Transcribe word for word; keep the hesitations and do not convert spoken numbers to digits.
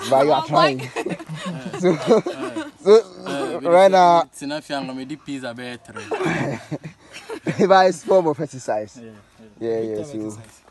but you are trying. so, so right now, if I form of exercise, yeah, yeah, so